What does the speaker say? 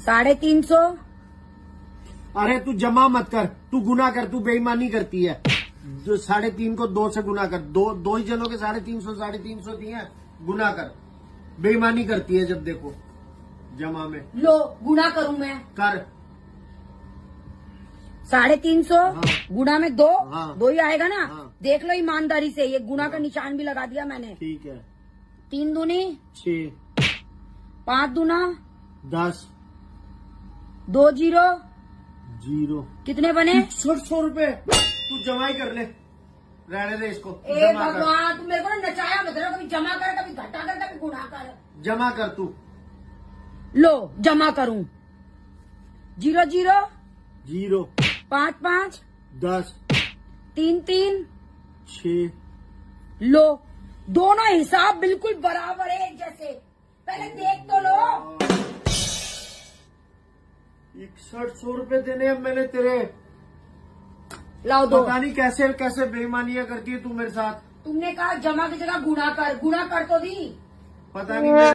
350। अरे तू जमा मत कर, तू गुना कर, तू बेईमानी करती है। जो 3.5 को 2 से गुना कर, दो ही जनों के 350 दिए हैं, गुना कर। बेईमानी करती है जब देखो जमा में। लो गुना करूं मैं? कर। 350 हाँ। गुना में 2। हाँ। 2 ही आएगा ना? हाँ। देख लो ईमानदारी से, ये गुना हाँ। का निशान भी लगा दिया मैंने। ठीक है। 3 दूनी 6, 5 दूना 10, 2 जीरो 0। कितने बने? 100 रुपए। तू जमा ही कर ले, रहने दे इसको। ए जमा कर, भगवान, तू मेरे को ना नचाया मत रहा, कभी जमा कर, कभी घटा कर, कभी गुणा कर। जमा कर तू। लो जमा करूं। 0 0 0, 5 5 10, 3 3 6। लो दोनों हिसाब बिल्कुल बराबर है एक जैसे। पहले देख तो लो। 6100 रुपए देने अब मैंने तेरे। लाओ दो। पता नहीं कैसे कैसे बेईमानियां करती है तू मेरे साथ। तुमने कहा जमा की जगह गुणा कर तो दी। पता नहीं।